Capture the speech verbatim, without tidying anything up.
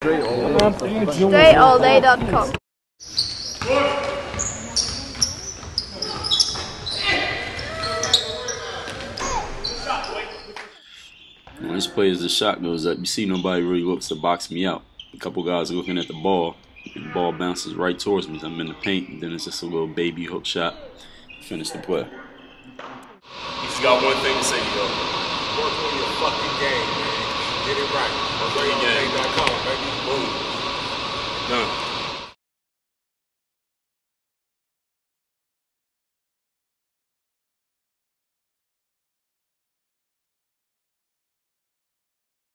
Dre all day dot com. When this play as the shot goes up, you see nobody really looks to box me out. A couple guys are looking at the ball, and the ball bounces right towards me. I'm in the paint, and then it's just a little baby hook shot. Finish the play. You just got one thing to say, yo. Work on your fucking game, man. Get it right. Dre all day dot com, baby. Boom. Done.